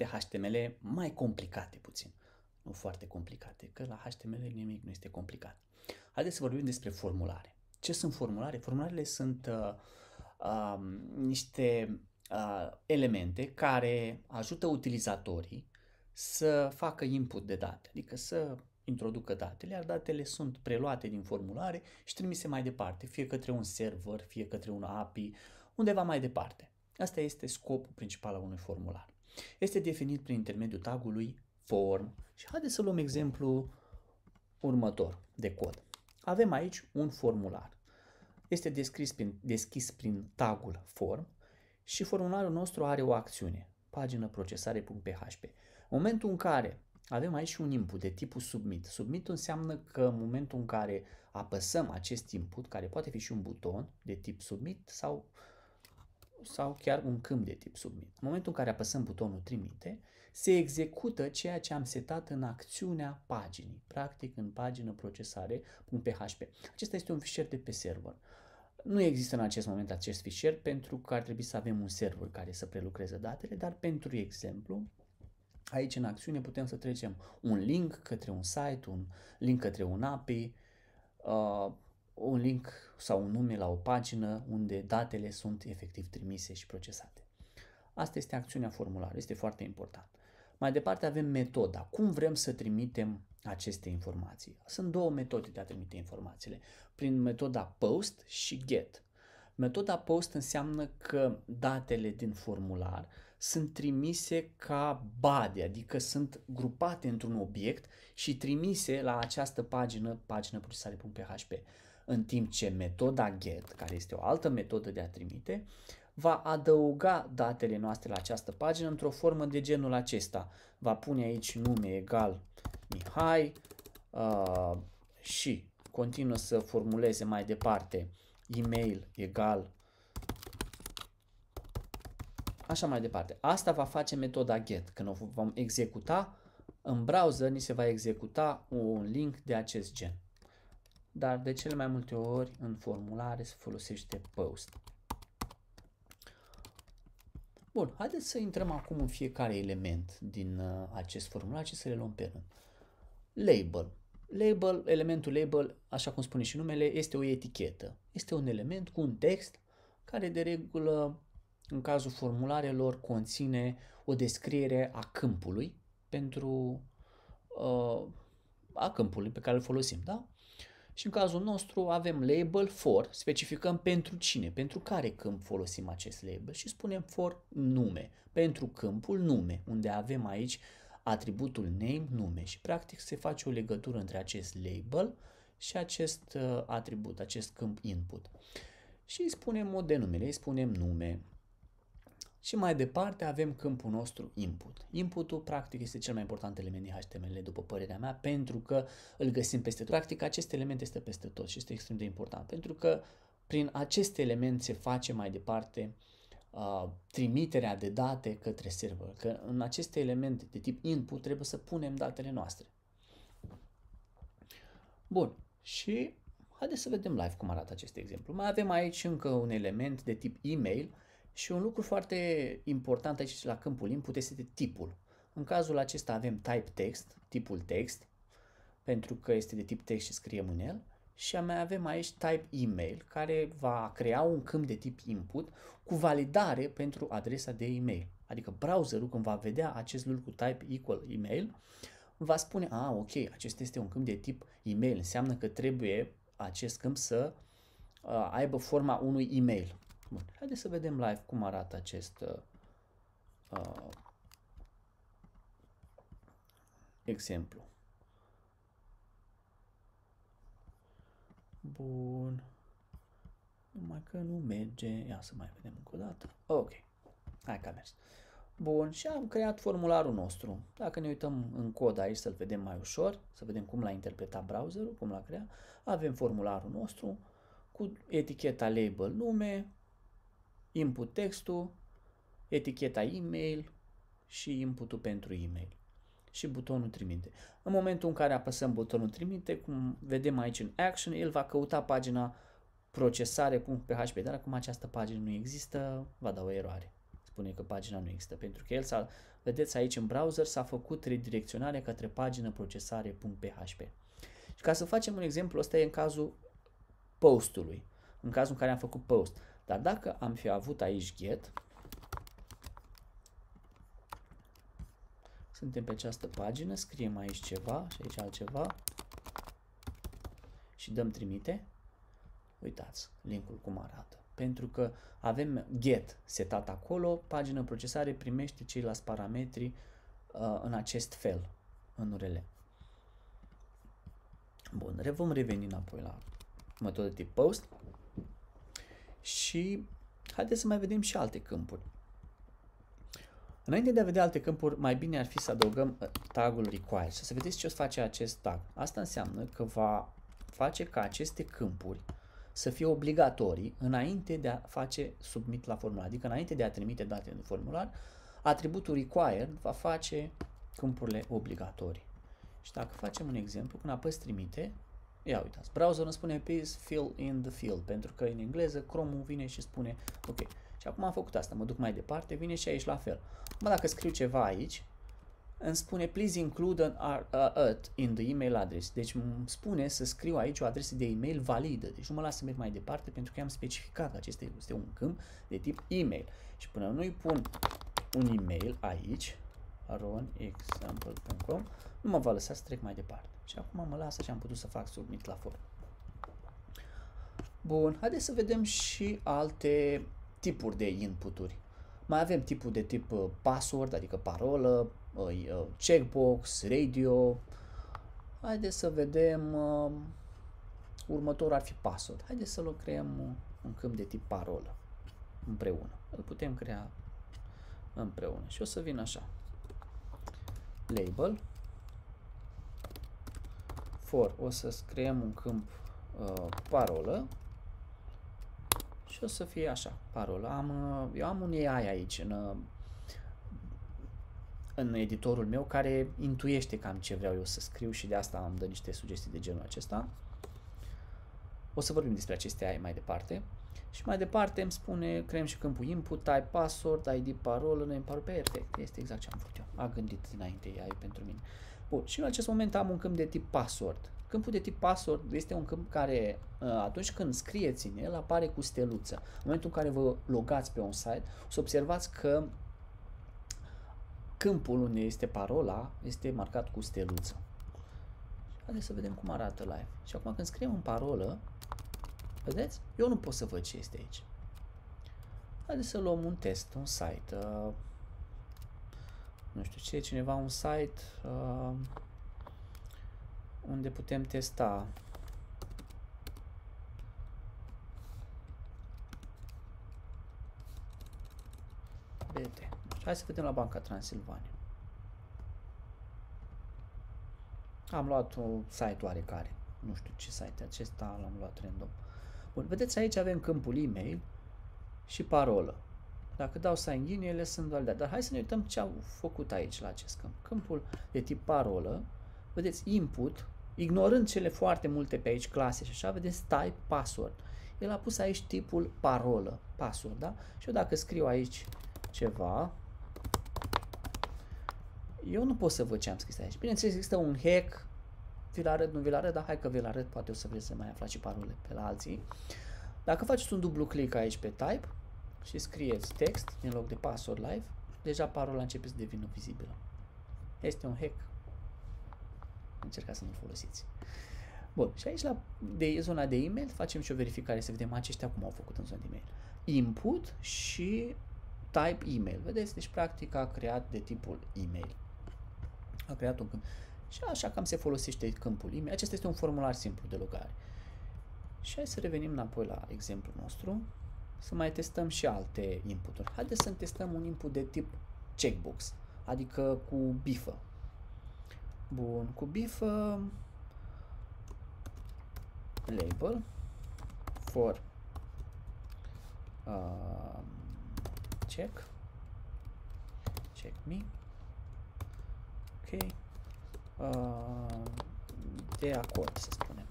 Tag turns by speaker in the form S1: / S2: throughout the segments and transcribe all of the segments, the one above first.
S1: elemente HTML mai complicate puțin. Nu foarte complicate, că la HTML nimic nu este complicat. Haideți să vorbim despre formulare. Ce sunt formulare? Formularele sunt niște elemente care ajută utilizatorii să facă input de date, adică să introducă datele, iar datele sunt preluate din formulare și trimise mai departe, fie către un server, fie către un API, undeva mai departe. Asta este scopul principal al unui formular. Este definit prin intermediul tagului form și haideți să luăm exemplu următor de cod. Avem aici un formular. Este deschis prin tagul form și formularul nostru are o acțiune, pagină procesare.php. În momentul în care avem aici un input de tipul submit. Submit înseamnă că în momentul în care apăsăm acest input, care poate fi și un buton de tip submit sau chiar un câmp de tip submit. În momentul în care apăsăm butonul trimite, se execută ceea ce am setat în acțiunea paginii, practic în pagină procesare.php. Acesta este un fișier de pe server. Nu există în acest moment acest fișier pentru că ar trebui să avem un server care să prelucreze datele, dar pentru exemplu, aici în acțiune putem să trecem un link către un site, un link către un API, un link sau un nume la o pagină unde datele sunt efectiv trimise și procesate. Asta este acțiunea formulară, este foarte important. Mai departe avem metoda. Cum vrem să trimitem aceste informații? Sunt două metode de a trimite informațiile. Prin metoda post și get. Metoda post înseamnă că datele din formular sunt trimise ca body, adică sunt grupate într-un obiect și trimise la această pagină procesare.php. În timp ce metoda get, care este o altă metodă de a trimite, va adăuga datele noastre la această pagină într-o formă de genul acesta. Va pune aici nume egal Mihai și continuă să formuleze mai departe email egal așa mai departe. Asta va face metoda get. Când o vom executa, în browser ni se va executa un link de acest gen. Dar de cele mai multe ori în formulare se folosește post. Bun, haideți să intrăm acum în fiecare element din acest formular și să le luăm pe rând. Label. Elementul label, așa cum spune și numele, este o etichetă. Este un element cu un text care de regulă, în cazul formularelor, conține o descriere a câmpului a câmpului pe care îl folosim, da? Și în cazul nostru avem label for, specificăm pentru cine, pentru care câmp folosim acest label și spunem for nume, pentru câmpul nume, unde avem aici atributul name, nume și practic se face o legătură între acest label și acest atribut, acest câmp input. Și îi spunem o denumire, îi spunem nume. Și mai departe avem câmpul nostru input. Inputul practic este cel mai important element din HTML după părerea mea pentru că îl găsim peste tot. Practic acest element este peste tot și este extrem de important pentru că prin acest element se face mai departe trimiterea de date către server. Că în aceste elemente de tip input trebuie să punem datele noastre. Bun. Și haideți să vedem live cum arată acest exemplu. Mai avem aici încă un element de tip email. Și un lucru foarte important aici la câmpul input este de tipul. În cazul acesta avem type text, tipul text, pentru că este de tip text și scriem în el. Și mai avem aici type email, care va crea un câmp de tip input cu validare pentru adresa de e-mail. Adică browserul, când va vedea acest lucru type equal email, va spune, ok, acesta este un câmp de tip email. Înseamnă că trebuie acest câmp să aibă forma unui e-mail. Bun, haideți să vedem live cum arată acest exemplu. Bun. Numai că nu merge. Ia să mai vedem încă o dată. Ok. Hai că a mers. Bun, și am creat formularul nostru. Dacă ne uităm în cod aici să-l vedem mai ușor, să vedem cum l-a interpretat browserul, cum l-a creat, avem formularul nostru cu eticheta label nume, input textul, eticheta e-mail și inputul pentru e-mail și butonul trimite. În momentul în care apăsăm butonul trimite, cum vedem aici în action, el va căuta pagina procesare.php, dar acum această pagină nu există, va da o eroare. spune că pagina nu există, pentru că el vedeți aici în browser, s-a făcut redirecționare către pagină procesare.php. Și ca să facem un exemplu, ăsta e în cazul postului, în cazul în care am făcut post. Dar dacă am fi avut aici get, suntem pe această pagină, scriem aici ceva și aici altceva și dăm trimite, uitați linkul cum arată. Pentru că avem get setat acolo, pagină procesare primește ceilalți parametri în acest fel, în URL. Bun, vom reveni înapoi la metodă tip post și haideți să mai vedem și alte câmpuri. Înainte de a vedea alte câmpuri, mai bine ar fi să adăugăm tagul require. Să vedeți ce o să face acest tag. Asta înseamnă că va face ca aceste câmpuri să fie obligatorii înainte de a face submit la formular. Adică înainte de a trimite date în formular, atributul required va face câmpurile obligatorii. Și dacă facem un exemplu, când apăs trimite, ia uitați, browserul îmi spune please fill in the field, pentru că în engleză Chrome-ul vine și spune ok. Și acum am făcut asta, mă duc mai departe, vine și aici la fel. Mă, dacă scriu ceva aici, îmi spune please include an in the email address. Deci îmi spune să scriu aici o adresă de e-mail validă. Deci nu mă las să merg mai departe pentru că am specificat că acesta este un câmp de tip e-mail. Și până nu-i pun un e-mail aici, aronexample.com, nu mă va lăsa să trec mai departe. Și acum mă lasă și am putut să fac submit la form. Bun, haideți să vedem și alte tipuri de inputuri. Mai avem tipul de tip password, adică parolă, checkbox, radio. Haideți să vedem, următorul ar fi password. Haideți să-l creăm un câmp de tip parolă împreună. Îl putem crea împreună și o să vin așa. Label for, o să creăm un câmp parolă și o să fie așa, parolă. Eu am un AI aici în editorul meu care intuiește cam ce vreau eu să scriu și de asta îmi dă niște sugestii de genul acesta. O să vorbim despre aceste AI mai departe. Și mai departe îmi spune, creăm și câmpul input, type password, ID parolă, name parolă, perfect, este exact ce am vrut eu. A gândit dinainte AI pentru mine. Bun, și în acest moment am un câmp de tip password. Câmpul de tip password este un câmp care atunci când scrieți în el apare cu steluță. În momentul în care vă logați pe un site, o să observați că câmpul unde este parola este marcat cu steluță. Haideți să vedem cum arată live. Și acum când scriem în parolă, vedeți? Eu nu pot să văd ce este aici. Haideți să luăm un test, un site. Nu știu ce, cineva un site unde putem testa BT. Hai să vedem la Banca Transilvania. Am luat un site oarecare. Nu știu ce site acesta, l-am luat random. Bun, vedeți aici avem câmpul e-mail și parolă. Dacă dau sign in, ele sunt validate. Dar hai să ne uităm ce au făcut aici la acest câmp. Câmpul de tip parolă, vedeți input, ignorând cele foarte multe pe aici clase și așa, vedeți type password. El a pus aici tipul parolă, password, da? Și eu dacă scriu aici ceva, eu nu pot să văd ce am scris aici. Bineînțeles, există un hack, vi-l arăt, nu vi-l arăt, dar hai că vi-l arăt, poate o să vreți să mai aflați și parole pe la alții. Dacă faceți un dublu click aici pe type și scrieți text în loc de password live, deja parola începe să devină vizibilă. Este un hack. Încercați să nu-l folosiți. Bun, și aici la zona de e-mail facem și o verificare să vedem aceștia cum au făcut în zona de e-mail. Input și type email. Vedeți? Deci practic a creat de tipul email. A creat un câmp. Și așa cam se folosește câmpul email. Acesta este un formular simplu de logare. Și hai să revenim înapoi la exemplul nostru. Să mai testăm și alte inputuri. Haideți să testăm un input de tip checkbox, adică cu bifă. Bun, cu bifă label for check me, ok, de acord, să spunem.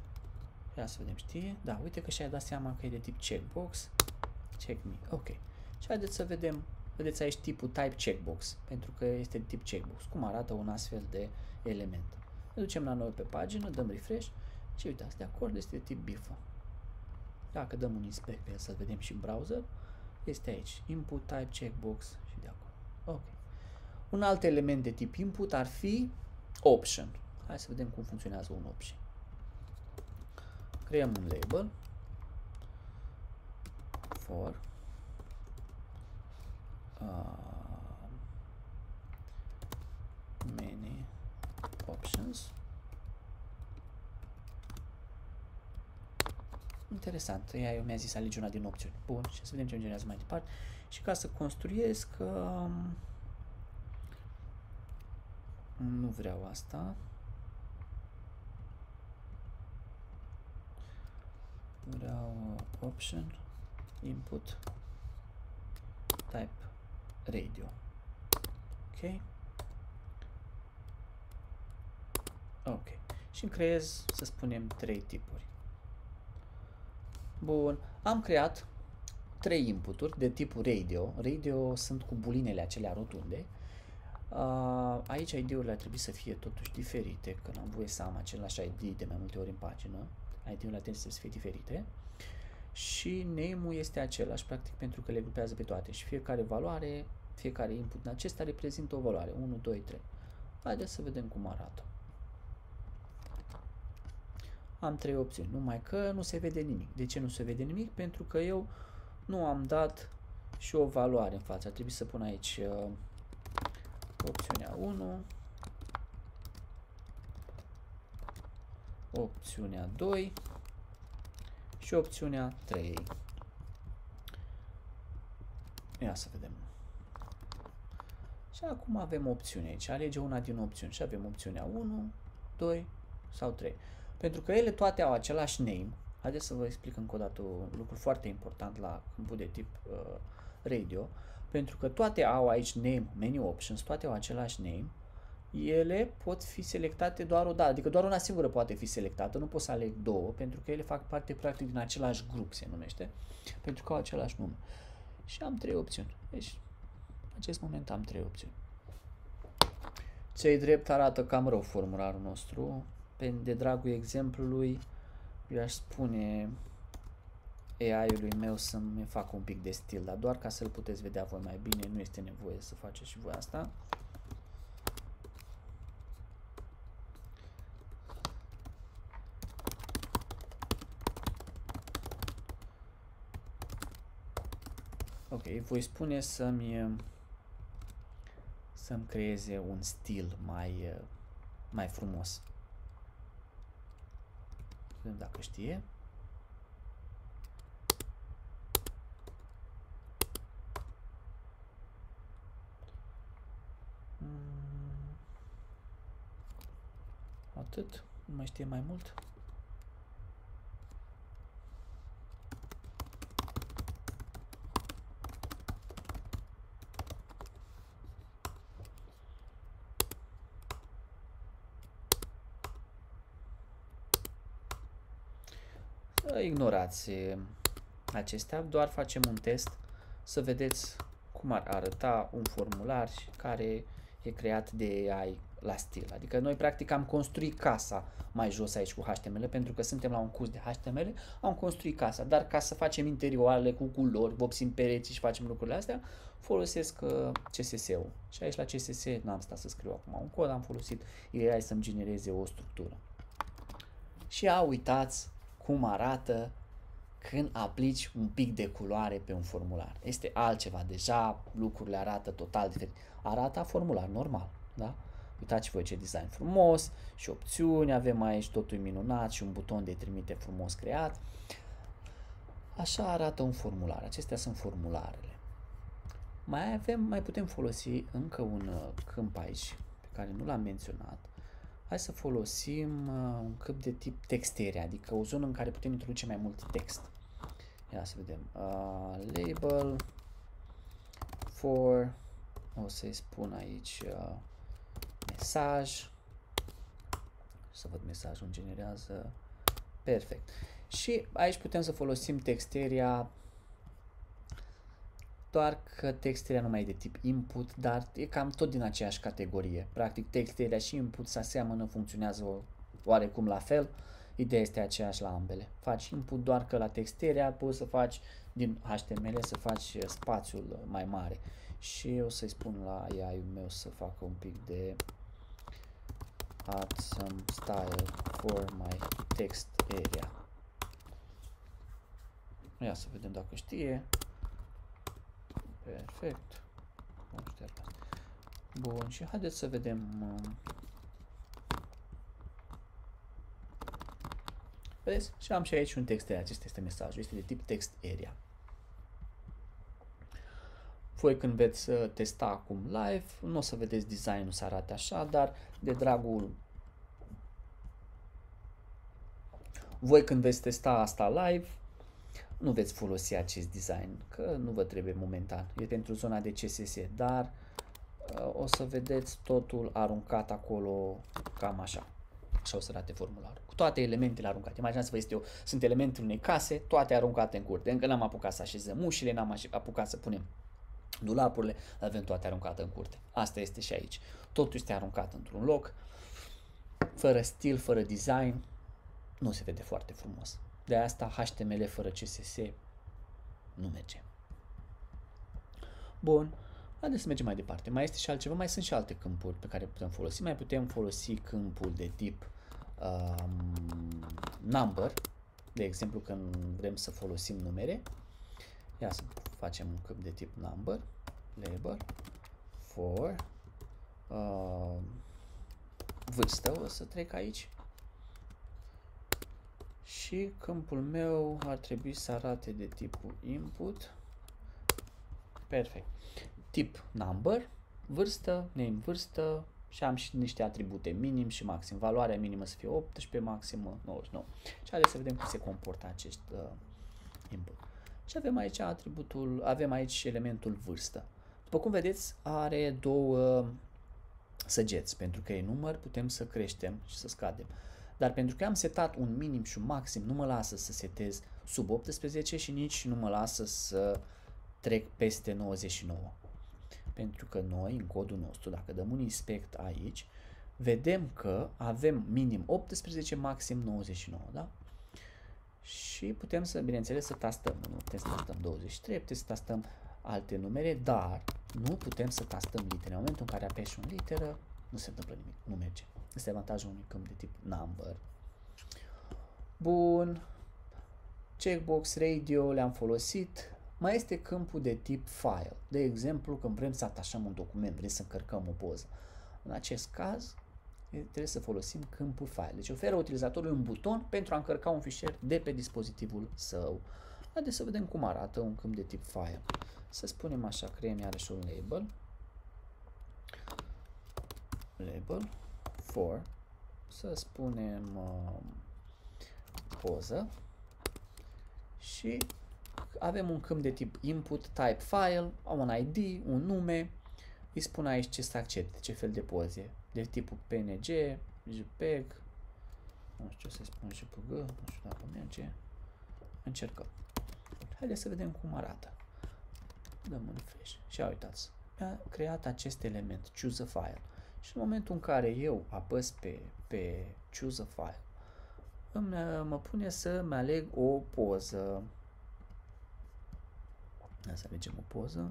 S1: Ia să vedem, știe? Da, uite că și-a dat seama că e de tip checkbox, check me, ok. Și haideți să vedem, vedeți aici tipul type checkbox, pentru că este tip checkbox. Cum arată un astfel de element? Ne ducem la noi pe pagină, dăm refresh și uite, asta de acord este de tip bifă. Dacă dăm un inspect pe el să vedem și în browser, este aici, input type checkbox și de acord. Ok. Un alt element de tip input ar fi option. Hai să vedem cum funcționează un option. Creăm un label for many options. Interesant, ea mi-a zis alege una din opțiuni. Bun, și să vedem ce generează mai departe. Și ca să construiesc, nu vreau asta. Vreau option, input, type, radio. Ok. Ok. Și îmi creez, să spunem, 3 tipuri. Bun. Am creat 3 inputuri de tipul radio. Radio sunt cu bulinele acelea rotunde. Aici ID-urile ar trebui să fie totuși diferite, că n-am voie să am același ID de mai multe ori în pagină. ID-urile trebuie să fie diferite. Și name-ul este același, practic, pentru că le grupează pe toate. Și fiecare valoare, fiecare input din acesta reprezintă o valoare. 1, 2, 3. Haideți să vedem cum arată. Am 3 opțiuni, numai că nu se vede nimic. De ce nu se vede nimic? Pentru că eu nu am dat și o valoare în față. Ar trebui să pun aici opțiunea 1, opțiunea 2 și opțiunea 3. Ia să vedem. Și acum avem opțiune aici. Alege una din opțiuni și avem opțiunea 1, 2 sau 3. Pentru că ele toate au același name. Haideți să vă explic încă o dată un lucru foarte important la câmpul de tip radio. Pentru că toate au aici name, menu options, toate au același name. Ele pot fi selectate doar o dată, adică doar una singură poate fi selectată, nu pot să aleg două, pentru că ele fac parte practic din același grup, se numește, pentru că au același nume. Și am 3 opțiuni. Deci, în acest moment am 3 opțiuni. Cei drept arată cam rău formularul nostru. De dragul exemplului, eu aș spune AI-ului meu să-mi facă un pic de stil, dar doar ca să-l puteți vedea voi mai bine, nu este nevoie să faceți și voi asta. Ok, voi spune să-mi creeze un stil mai frumos. Vedem dacă știe. Atât. Nu mai știe mai mult. Ignorați acestea, doar facem un test să vedeți cum ar arăta un formular care e creat de AI la stil. Adică noi practic am construit casa mai jos aici cu HTML, pentru că suntem la un curs de HTML, am construit casa, dar ca să facem interioarele cu culori, vopsim pereții și facem lucrurile astea, folosesc CSS-ul. Și aici la CSS n-am stat să scriu acum un cod, am folosit AI să-mi genereze o structură. Și uitați cum arată când aplici un pic de culoare pe un formular. Este altceva, deja lucrurile arată total diferit. Arată formular normal, da? Uitați voi ce design frumos și opțiuni, avem aici totul minunat și un buton de trimite frumos creat. Așa arată un formular. Acestea sunt formularele. Mai putem folosi încă un câmp aici pe care nu l-am menționat. Hai să folosim un câmp de tip textere, adică o zonă în care putem introduce mai mult text. Ia să vedem. Label for, o să-i spun aici mesaj. Să văd mesajul generează. Perfect. Și aici putem să folosim texteria doar că textarea nu mai e de tip input, dar e cam tot din aceeași categorie. Practic textarea și input se aseamănă, funcționează oarecum la fel. Ideea este aceeași la ambele. Faci input doar că la textarea poți să faci din HTML să faci spațiul mai mare. Și eu să-i spun la AI-ul meu să facă un pic de add some style for my text area. Ia să vedem dacă știe. Perfect. Bun, și haideți să vedem. Vedeți? Și am și aici un text area. Acesta este mesajul. Este de tip text area. Voi când veți testa acum live, nu o să vedeți designul să arate așa, dar de dragul... Voi când veți testa asta live, nu veți folosi acest design, că nu vă trebuie momentan. E pentru zona de CSS, dar o să vedeți totul aruncat acolo cam așa. Așa o să arate formularul. Cu toate elementele aruncate. Imaginați-vă, sunt elemente unei case, toate aruncate în curte. Încă n-am apucat să așezăm ușile, n-am apucat să punem dulapurile, avem toate aruncate în curte. Asta este și aici. Totul este aruncat într-un loc, fără stil, fără design, nu se vede foarte frumos. De asta HTML fără CSS nu merge. Bun, haideți să mergem mai departe. Mai este și altceva, mai sunt și alte câmpuri pe care putem folosi. Mai putem folosi câmpul de tip number, de exemplu când vrem să folosim numere. Ia să facem un câmp de tip number, label, for, vârstă, o să trec aici. Și câmpul meu ar trebui să arate de tipul input. Perfect. Tip number, vârstă, name vârstă și am și niște atribute minim și maxim. Valoarea minimă să fie 18, maximă 99. Și haideți să vedem cum se comportă acest input. Și avem aici avem aici elementul vârstă. După cum vedeți, are două săgeți. Pentru că e număr, putem să creștem și să scadem. Dar pentru că am setat un minim și un maxim, nu mă lasă să setez sub 18 și nici nu mă lasă să trec peste 99. Pentru că noi, în codul nostru, dacă dăm un inspect aici, vedem că avem minim 18, maxim 99, da? Și putem să, bineînțeles, să tastăm. Nu putem să tastăm 23, putem să tastăm alte numere, dar nu putem să tastăm litere. În momentul în care apeși un literă, nu se întâmplă nimic, nu merge. Este avantajul unui câmp de tip number. Bun. Checkbox, radio le-am folosit. Mai este câmpul de tip file. De exemplu, când vrem să atașăm un document, vrem să încărcăm o poză. În acest caz, trebuie să folosim câmpul file. Deci oferă utilizatorului un buton pentru a încărca un fișier de pe dispozitivul său. Haideți să vedem cum arată un câmp de tip file. Să spunem așa, creăm iarăși un label. Label for, să spunem poză și avem un câmp de tip input, type file, un ID, un nume, îi spun aici ce să accepte, ce fel de poze, de tipul PNG, JPEG, nu știu ce să spun, JPG, nu știu dacă merge, încercăm. Haideți să vedem cum arată. Dăm un refresh și uitați, mi-a creat acest element, choose a file. Și în momentul în care eu apăs pe choose a file, mă pune să-mi aleg o poză. Să alegem o poză.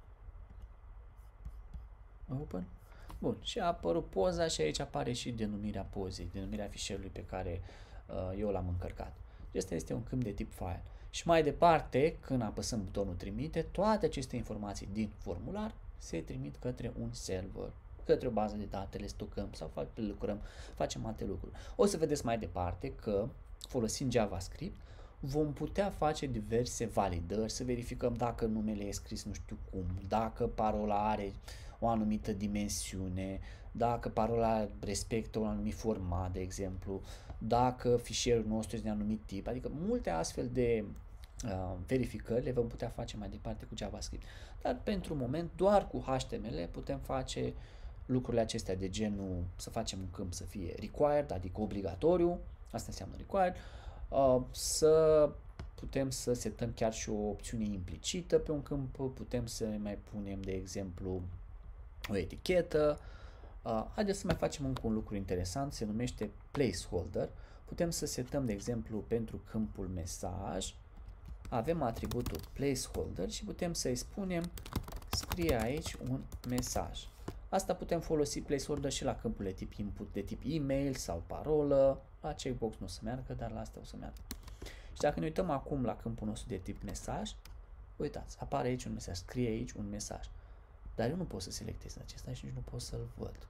S1: Open. Bun. Și a apărut poza și aici apare și denumirea pozei, denumirea fișierului pe care eu l-am încărcat. Acesta este un câmp de tip file. Și mai departe, când apăsăm butonul trimite, toate aceste informații din formular se trimit către un server, către o bază de date, le stocăm sau lucrăm, facem alte lucruri. O să vedeți mai departe că, folosind JavaScript, vom putea face diverse validări, să verificăm dacă numele e scris nu știu cum, dacă parola are o anumită dimensiune, dacă parola respectă un anumit format, de exemplu, dacă fișierul nostru este de un anumit tip, adică multe astfel de verificări le vom putea face mai departe cu JavaScript. Dar pentru moment, doar cu HTML putem face lucrurile acestea de genul să facem un câmp să fie required, adică obligatoriu, asta înseamnă required, să putem să setăm chiar și o opțiune implicită pe un câmp, putem să mai punem, de exemplu, o etichetă. Haideți să mai facem un lucru interesant, se numește placeholder. Putem să setăm, de exemplu, pentru câmpul mesaj, avem atributul placeholder și putem să-i spunem scrie aici un mesaj. Asta putem folosi placeholder și la câmpurile tip input de tip email sau parolă. La checkbox nu o să meargă, dar la astea o să meargă. Și dacă ne uităm acum la câmpul nostru de tip mesaj, uitați, apare aici un mesaj, scrie aici un mesaj. Dar eu nu pot să selectez acesta și nici nu pot să-l văd.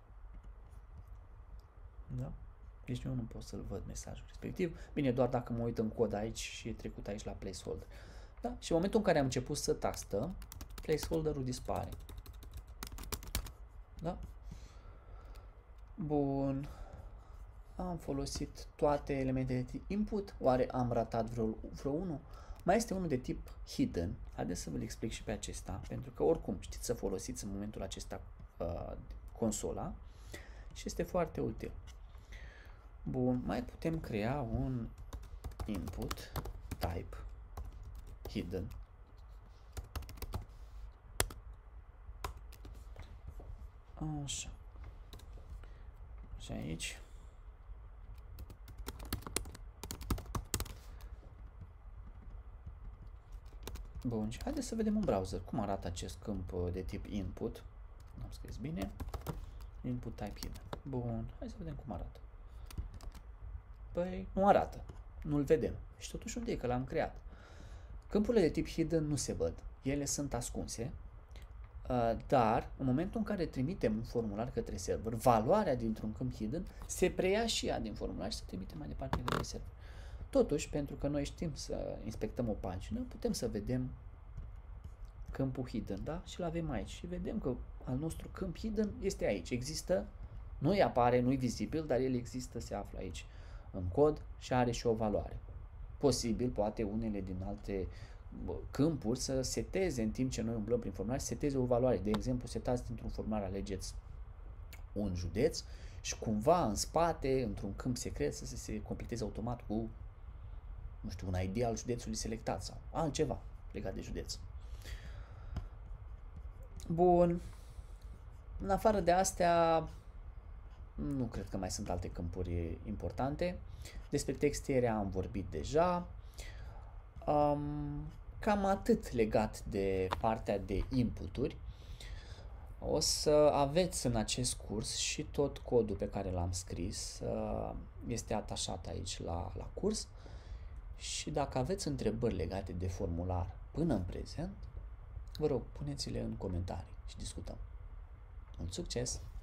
S1: Da? Deci eu nu pot să-l văd mesajul respectiv. Bine, doar dacă mă uit în cod aici și e trecut aici la placeholder. Da? Și în momentul în care am început să tastăm, placeholder-ul dispare. Da? Bun. Am folosit toate elementele de tip input. Oare am ratat vreo unul? Mai este unul de tip hidden. Haideți să vă explic și pe acesta, pentru că oricum știți să folosiți în momentul acesta consola și este foarte util. Bun, mai putem crea un input type hidden. Așa. Și aici. Bun, și haideți să vedem în browser cum arată acest câmp de tip input. Am scris bine. Input type hidden. Bun, hai să vedem cum arată. Păi, nu arată. Nu-l vedem. Și totuși unde e că l-am creat? Câmpurile de tip hidden nu se văd. Ele sunt ascunse. Dar, în momentul în care trimitem un formular către server, valoarea dintr-un câmp hidden se preia și ea din formular și se trimite mai departe către server. Totuși, pentru că noi știm să inspectăm o pagină, putem să vedem câmpul hidden, da? Și-l avem aici. Și vedem că al nostru câmp hidden este aici. Există, nu-i apare, nu-i vizibil, dar el există, se află aici în cod și are și o valoare. Posibil, poate unele din alte câmpuri să seteze în timp ce noi umblăm prin formular, să seteze o valoare. De exemplu, setați dintr-un formular, alegeți un județ și cumva în spate, într-un câmp secret, să se completeze automat cu, nu știu, un ID al județului selectat sau altceva legat de județ. Bun. În afară de astea, nu cred că mai sunt alte câmpuri importante. Despre textiere am vorbit deja. Cam atât legat de partea de inputuri. O să aveți în acest curs și tot codul pe care l-am scris. Este atașat aici la curs. Și dacă aveți întrebări legate de formular până în prezent, vă rog, puneți-le în comentarii și discutăm. Mult succes!